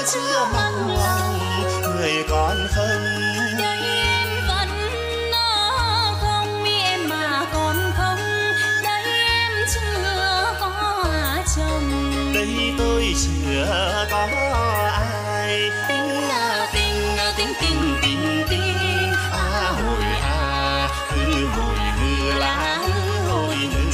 chưa mặc lòng người còn không. Đây em vẫn không mi em mà còn không. Đây em chưa có chồng. Đây tôi chưa có ai. Tình tình tình tình tình tình Hồi hư hồi hư lá hồi hư.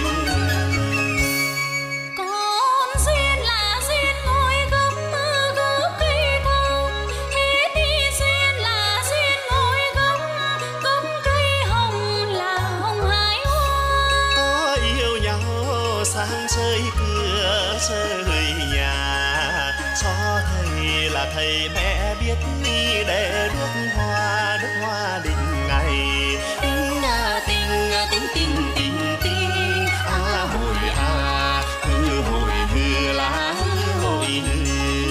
Con duyên là duyên ngồi gốc gốc cây thông. Hết đi duyên là duyên ngồi gốc gốc cây hồng là hồng hải hoa. Có yêu nhau sang chơi cửa chơi nhà, cho thầy là thầy mẹ biết đi để đước hoa định ngày. Tình tình tình tình tình Hồi hư hồi hư lá hồi hư.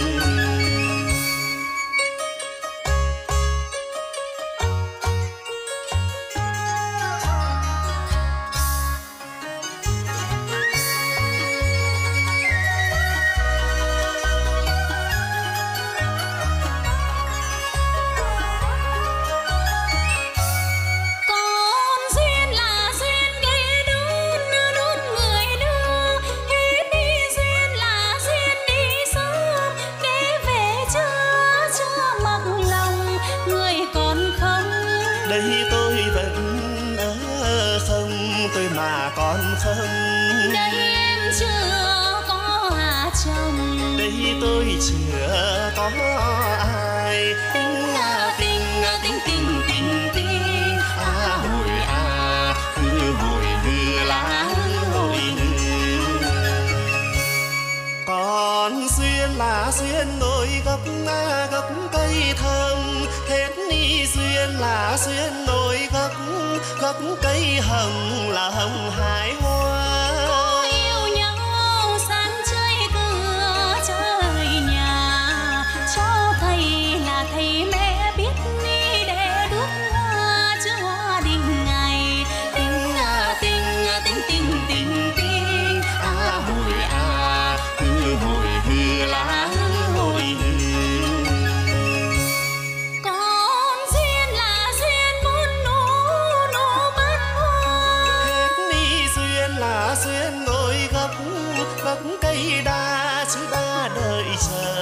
Con duyên là duyên đi đón đón người đưa. Hết đi duyên là duyên đi sớm để về chưa mặc lòng người còn không. Đây tôi vẫn ở không, tôi mà còn không. Đây em chưa có chồng. Đây tôi chưa có ai. Tình tình tình tình tình Hồi hồi hư lá hồi hư. Còn duyên là duyên ngồi gốc cây thơm. Hết ni duyên là duyên ngồi gốc cây hồng là hồng hải hoa. có yêu nhau sáng chơi cửa chơi nhà, cho thầy là thầy mẹ biết đi để đước hoa chữ hoa đình ngày. Tình tình tình tình tình Hồi hồi hư lá hồi hư. con duyên là duyên muốn nụ bát hoa. Hết ni duyên là duyên ngồi gốc cây đa chứ đa đợi chờ.